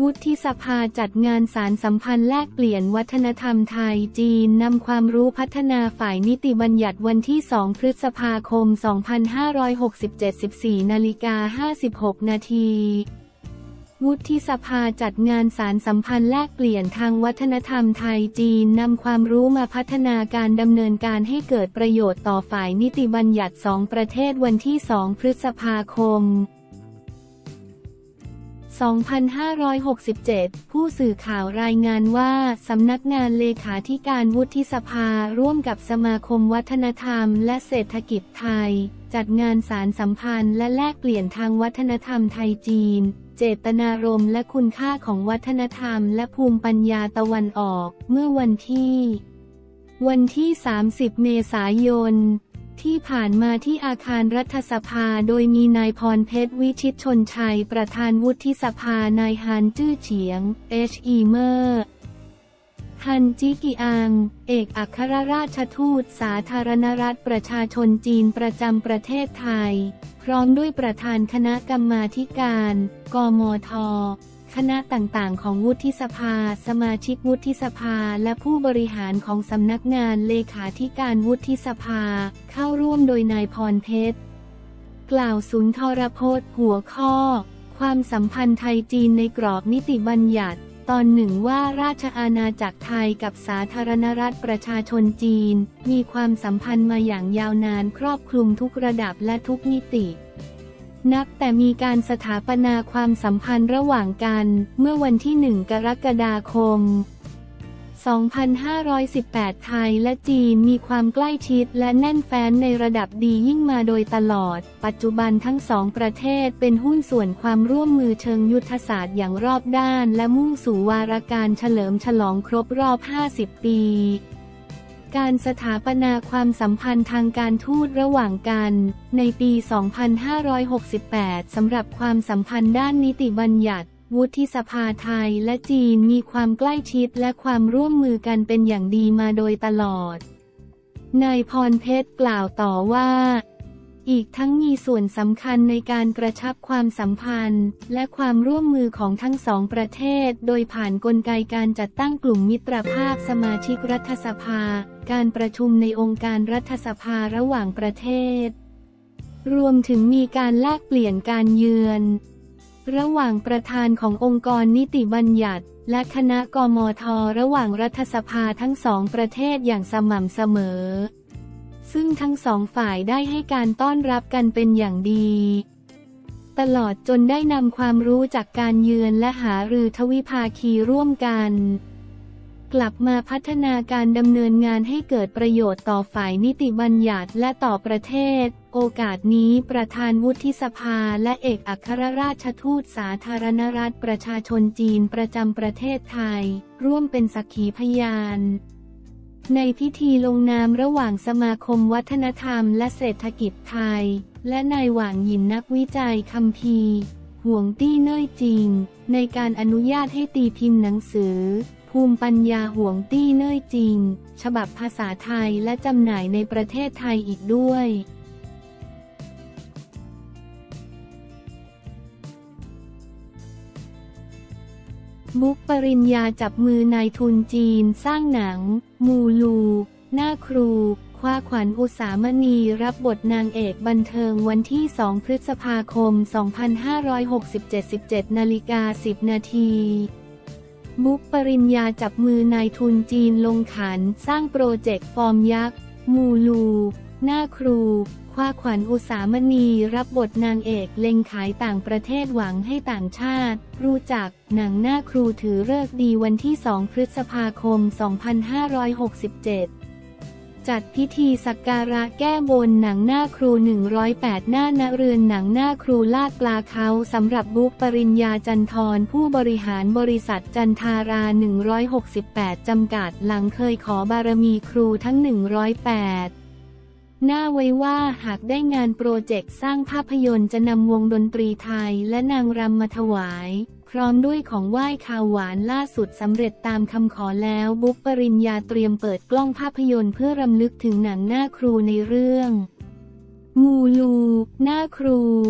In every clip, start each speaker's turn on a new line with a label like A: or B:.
A: วุฒิสภาจัดงานสารสัมพันธ์แลกเปลี่ยนวัฒนธรรมไทยจีนนำความรู้พัฒนาฝ่ายนิติบัญญัติวันที่ 2 พฤษภาคม 2567 14:56 นาทีวุฒิสภาจัดงานสารสัมพันธ์แลกเปลี่ยนทางวัฒนธรรมไทยจีนนำความรู้มาพัฒนาการดำเนินการให้เกิดประโยชน์ต่อฝ่ายนิติบัญญัติ 2 ประเทศวันที่ 2 พฤษภาคม2567 ผู้สื่อข่าวรายงานว่าสำนักงานเลขาธิการวุฒิสภาร่วมกับสมาคมวัฒนธรรมและเศรษฐกิจไทยจัดงานสารสัมพันธ์และแลกเปลี่ยนทางวัฒนธรรมไทยจีนเจตนารมณ์และคุณค่าของวัฒนธรรมและภูมิปัญญาตะวันออกเมื่อวันที่ 30 เมษายนที่ผ่านมาที่อาคารรัฐสภาโดยมีนายพรเพชรวิชิตชนชัยประธานวุฒิสภานายฮานจื้อเฉียงH.E. เมอร์ฮันจิกิอังเอกอัครราชทูตสาธารณรัฐประชาชนจีนประจำประเทศไทยพร้อมด้วยประธานคณะกรรมาธิการกมท.คณะต่างๆของวุฒิสภาสมาชิกวุฒิสภาและผู้บริหารของสำนักงานเลขาธิการวุฒิสภาเข้าร่วมโดยนายพรเพชรกล่าวสุนทรพจน์หัวข้อความสัมพันธ์ไทยจีนในกรอบนิติบัญญัติตอนหนึ่งว่าราชอาณาจักรไทยกับสาธารณรัฐประชาชนจีนมีความสัมพันธ์มาอย่างยาวนานครอบคลุมทุกระดับและทุกมิตินับแต่มีการสถาปนาความสัมพันธ์ระหว่างกันเมื่อวันที่ 1 กรกฎาคม 2518 ไทยและจีนมีความใกล้ชิดและแน่นแฟ้นในระดับดียิ่งมาโดยตลอดปัจจุบันทั้งสองประเทศเป็นหุ้นส่วนความร่วมมือเชิงยุทธศาสตร์อย่างรอบด้านและมุ่งสู่วาระการเฉลิมฉลองครบรอบ 50 ปีการสถาปนาความสัมพันธ์ทางการทูตระหว่างกันในปี 2568 สำหรับความสัมพันธ์ด้านนิติบัญญัติวุฒิสภาไทยและจีนมีความใกล้ชิดและความร่วมมือกันเป็นอย่างดีมาโดยตลอดนายพรเพชรกล่าวต่อว่าอีกทั้งมีส่วนสำคัญในการกระชับความสัมพันธ์และความร่วมมือของทั้งสองประเทศโดยผ่านกลไกการจัดตั้งกลุ่มมิตรภาพสมาชิกรัฐสภาการประชุมในองค์การรัฐสภาระหว่างประเทศรวมถึงมีการแลกเปลี่ยนการเยือนระหว่างประธานขององค์กรนิติบัญญัติและคณะกมท.ระหว่างรัฐสภาทั้งสองประเทศอย่างสม่ำเสมอซึ่งทั้งสองฝ่ายได้ให้การต้อนรับกันเป็นอย่างดีตลอดจนได้นำความรู้จากการเยือนและหารือทวิภาคีร่วมกันกลับมาพัฒนาการดำเนินงานให้เกิดประโยชน์ต่อฝ่ายนิติบัญญัติและต่อประเทศโอกาสนี้ประธานวุฒิสภาและเอกอัครราชทูตสาธารณรัฐประชาชนจีนประจำประเทศไทยร่วมเป็นสักขีพยานในพิธีลงนามระหว่างสมาคมวัฒนธรรมและเศรษฐกิจไทยและนายหว่างหยินนักวิจัยคัมภีร์ห่วงตี้เน่ยจริงในการอนุญาตให้ตีพิมพ์หนังสือภูมิปัญญาห่วงตี้เน่ยจริงฉบับภาษาไทยและจำหน่ายในประเทศไทยอีกด้วยบุ๊กปริญญาจับมือนายทุนจีนสร้างหนังมูลูหน้าครูคว้าขวัญอุสามณีรับบทนางเอกบันเทิงวันที่ 2 พฤษภาคม 2567 17:10 นาทีบุ๊กปริญญาจับมือนายทุนจีนลงขันสร้างโปรเจกต์ฟอร์มยักษ์มูลูหน้าครูคว้าขวัญอุสามณีรับบทนางเอกเล็งขายต่างประเทศหวังให้ต่างชาติรู้จักหนังหน้าครูถือฤกษ์ดีวันที่ 2 พฤษภาคม 2567 จัดพิธีสักการะแก้บนหนังหน้าครู 108 หน้าณเรือนหนังหน้าครูลาดปลาเขาสำหรับบุ๊กปริญญาจันทร์ผู้บริหารบริษัทจันทารา 168 จำกัดหลังเคยขอบารมีครูทั้ง 108หน้าไว้ว่าหากได้งานโปรเจกต์สร้างภาพยนตร์จะนำวงดนตรีไทยและนางรำมาถวายพร้อมด้วยของไหว้คาวหวานล่าสุดสำเร็จตามคำขอแล้วบุ๊กปริญญาเตรียมเปิดกล้องภาพยนตร์เพื่อรำลึกถึงหนังหน้าครูในเรื่องมูลูหน้าครู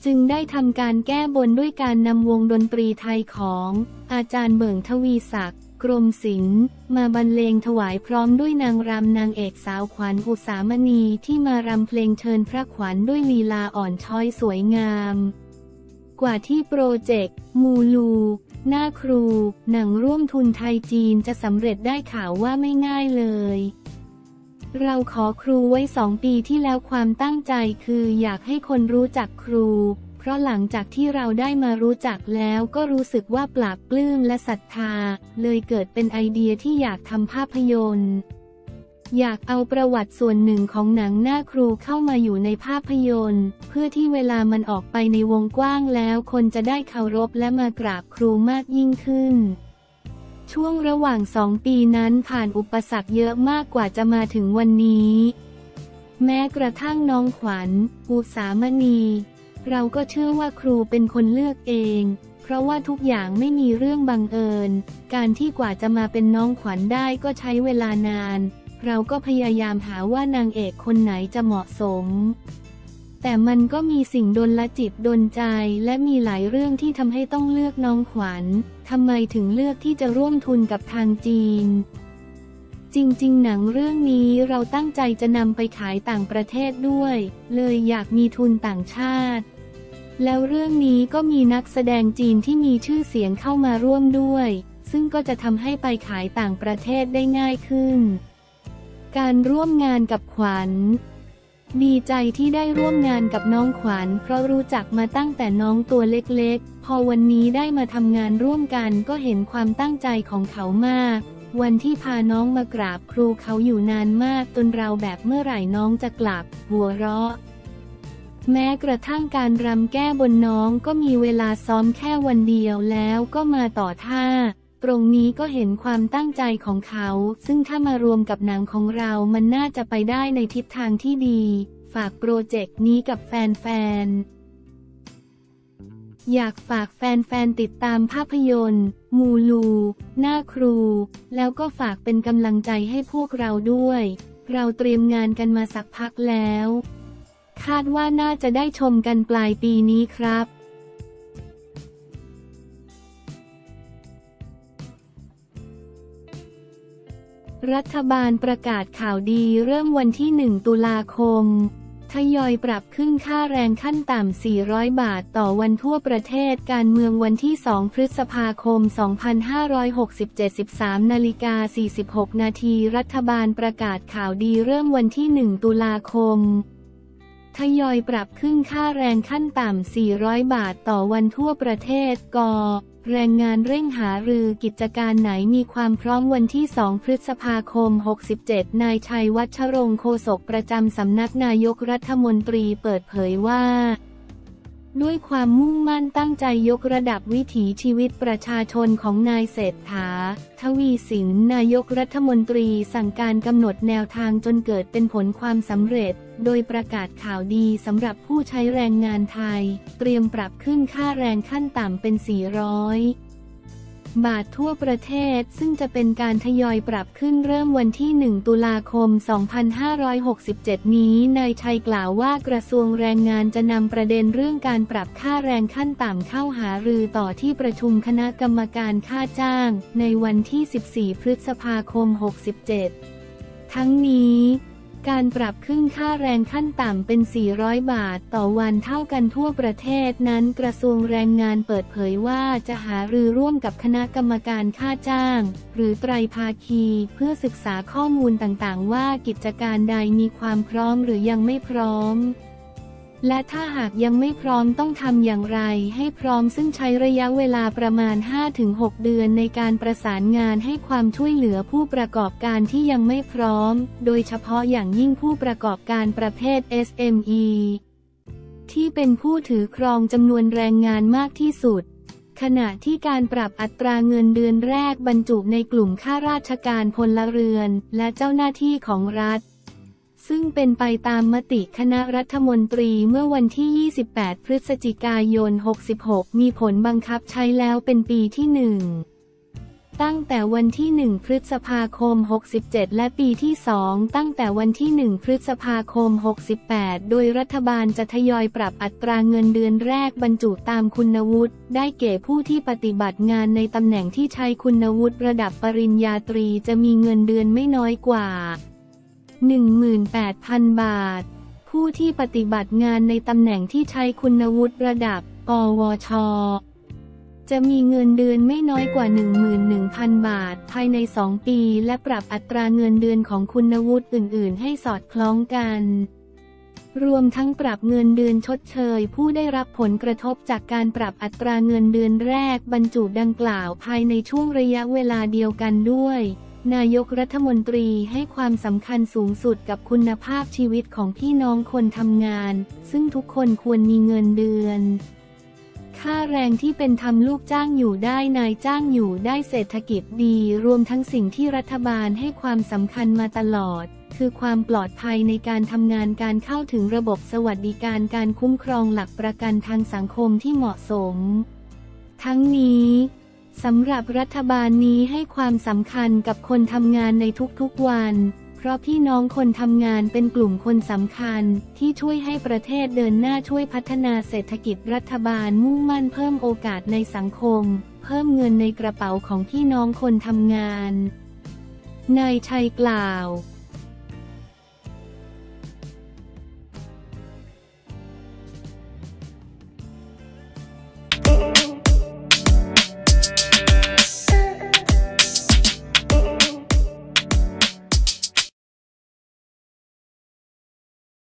A: จึงได้ทำการแก้บนด้วยการนำวงดนตรีไทยของอาจารย์เบิ่งทวีศักดิ์กรมศิลป์มาบรรเลงถวายพร้อมด้วยนางรำนางเอกสาวขวัญอุสามณีที่มารำเพลงเชิญพระขวัญด้วยลีลาอ่อนช้อยสวยงามกว่าที่โปรเจกต์มูลูหน้าครูหนังร่วมทุนไทยจีนจะสำเร็จได้ข่าวว่าไม่ง่ายเลยเราขอครูไว้2 ปีที่แล้วความตั้งใจคืออยากให้คนรู้จักครูเพราะหลังจากที่เราได้มารู้จักแล้วก็รู้สึกว่าปลาบปลื้มและศรัทธาเลยเกิดเป็นไอเดียที่อยากทำภาพยนตร์อยากเอาประวัติส่วนหนึ่งของหนังหน้าครูเข้ามาอยู่ในภาพยนตร์เพื่อที่เวลามันออกไปในวงกว้างแล้วคนจะได้เคารพและมากราบครูมากยิ่งขึ้นช่วงระหว่าง2 ปีนั้นผ่านอุปสรรคเยอะมากกว่าจะมาถึงวันนี้แม้กระทั่งน้องขวัญอุสามณีเราก็เชื่อว่าครูเป็นคนเลือกเองเพราะว่าทุกอย่างไม่มีเรื่องบังเอิญการที่กว่าจะมาเป็นน้องขวัญได้ก็ใช้เวลานานเราก็พยายามหาว่านางเอกคนไหนจะเหมาะสมแต่มันก็มีสิ่งดลจิตดลใจและมีหลายเรื่องที่ทำให้ต้องเลือกน้องขวัญทำไมถึงเลือกที่จะร่วมทุนกับทางจีนจริงๆหนังเรื่องนี้เราตั้งใจจะนำไปขายต่างประเทศด้วยเลยอยากมีทุนต่างชาติแล้วเรื่องนี้ก็มีนักแสดงจีนที่มีชื่อเสียงเข้ามาร่วมด้วยซึ่งก็จะทำให้ไปขายต่างประเทศได้ง่ายขึ้นการร่วมงานกับขวัญดีใจที่ได้ร่วมงานกับน้องขวัญเพราะรู้จักมาตั้งแต่น้องตัวเล็กๆพอวันนี้ได้มาทำงานร่วมกันก็เห็นความตั้งใจของเขามากวันที่พาน้องมากราบครูเขาอยู่นานมากจนเราแบบเมื่อไหร่น้องจะกลับหัวเราะแม้กระทั่งการรำแก้บนน้องก็มีเวลาซ้อมแค่วันเดียวแล้วก็มาต่อท่าตรงนี้ก็เห็นความตั้งใจของเขาซึ่งถ้ามารวมกับหนังของเรามันน่าจะไปได้ในทิศทางที่ดีฝากโปรเจกต์นี้กับแฟนๆอยากฝากแฟนๆติดตามภาพยนตร์มูลูหน้าครูแล้วก็ฝากเป็นกำลังใจให้พวกเราด้วยเราเตรียมงานกันมาสักพักแล้วคาดว่าน่าจะได้ชมกันปลายปีนี้ครับรัฐบาลประกาศข่าวดีเริ่มวันที่1 ตุลาคมทยอยปรับขึ้นค่าแรงขั้นต่ำ400 บาทต่อวันทั่วประเทศการเมืองวันที่2 พฤษภาคม 2567 13:46 นาทีรัฐบาลประกาศข่าวดีเริ่มวันที่1 ตุลาคมทยอยปรับขึ้นค่าแรงขั้นต่ำ400 บาทต่อวันทั่วประเทศก.แรงงานเร่งหารือกิจการไหนมีความพร้อมวันที่2 พฤษภาคม 67นายชัยวัชรงค์โฆษกประจำสำนักนายกรัฐมนตรีเปิดเผยว่าด้วยความมุ่งมั่นตั้งใจยกระดับวิถีชีวิตประชาชนของนายเศรษฐาทวีสินนายกรัฐมนตรีสั่งการกำหนดแนวทางจนเกิดเป็นผลความสำเร็จโดยประกาศข่าวดีสำหรับผู้ใช้แรงงานไทยเตรียมปรับขึ้นค่าแรงขั้นต่ำเป็น400 บาททั่วประเทศซึ่งจะเป็นการทยอยปรับขึ้นเริ่มวันที่1 ตุลาคม 2567 นี้นายชัยกล่าวว่ากระทรวงแรงงานจะนำประเด็นเรื่องการปรับค่าแรงขั้นต่ำเข้าหารือต่อที่ประชุมคณะกรรมการค่าจ้างในวันที่ 14 พฤษภาคม 67 ทั้งนี้การปรับขึ้นค่าแรงขั้นต่ำเป็น400 บาทต่อวันเท่ากันทั่วประเทศนั้นกระทรวงแรงงานเปิดเผยว่าจะหารือร่วมกับคณะกรรมการค่าจ้างหรือไตรภาคีเพื่อศึกษาข้อมูลต่างๆว่ากิจการใดมีความพร้อมหรือยังไม่พร้อมและถ้าหากยังไม่พร้อมต้องทำอย่างไรให้พร้อมซึ่งใช้ระยะเวลาประมาณ 5-6 เดือนในการประสานงานให้ความช่วยเหลือผู้ประกอบการที่ยังไม่พร้อมโดยเฉพาะอย่างยิ่งผู้ประกอบการประเภท SME ที่เป็นผู้ถือครองจำนวนแรงงานมากที่สุดขณะที่การปรับอัตราเงินเดือนแรกบรรจุในกลุ่มข้าราชการพลเรือนและเจ้าหน้าที่ของรัฐซึ่งเป็นไปตามมติคณะรัฐมนตรีเมื่อวันที่ 28 พฤศจิกายน 66 มีผลบังคับใช้แล้วเป็นปีที่ 1 ตั้งแต่วันที่ 1 พฤษภาคม 67 และปีที่ 2 ตั้งแต่วันที่ 1 พฤษภาคม 68 โดยรัฐบาลจะทยอยปรับอัตราเงินเดือนแรกบรรจุตามคุณวุฒิได้แก่ผู้ที่ปฏิบัติงานในตำแหน่งที่ใช้คุณวุฒิระดับปริญญาตรีจะมีเงินเดือนไม่น้อยกว่า 18,000 บาทผู้ที่ปฏิบัติงานในตำแหน่งที่ใช้คุณวุฒิระดับ ปวช.จะมีเงินเดือนไม่น้อยกว่า 11,000 บาทภายใน 2 ปีและปรับอัตราเงินเดือนของคุณวุฒิอื่นๆให้สอดคล้องกันรวมทั้งปรับเงินเดือนชดเชยผู้ได้รับผลกระทบจากการปรับอัตราเงินเดือนแรกบรรจุดังกล่าวภายในช่วงระยะเวลาเดียวกันด้วยนายกรัฐมนตรีให้ความสำคัญสูงสุดกับคุณภาพชีวิตของพี่น้องคนทำงานซึ่งทุกคนควรมีเงินเดือนค่าแรงที่เป็นธรรมลูกจ้างอยู่ได้นายจ้างอยู่ได้เศรษฐกิจดีรวมทั้งสิ่งที่รัฐบาลให้ความสำคัญมาตลอดคือความปลอดภัยในการทำงานการเข้าถึงระบบสวัสดิการการคุ้มครองหลักประกันทางสังคมที่เหมาะสมทั้งนี้สำหรับรัฐบาลนี้ให้ความสำคัญกับคนทำงานในทุกๆวันเพราะพี่น้องคนทำงานเป็นกลุ่มคนสำคัญที่ช่วยให้ประเทศเดินหน้าช่วยพัฒนาเศรษฐกิจรัฐบาลมุ่งมั่นเพิ่มโอกาสในสังคมเพิ่มเงินในกระเป๋าของพี่น้องคนทำงานนายชัยกล่าว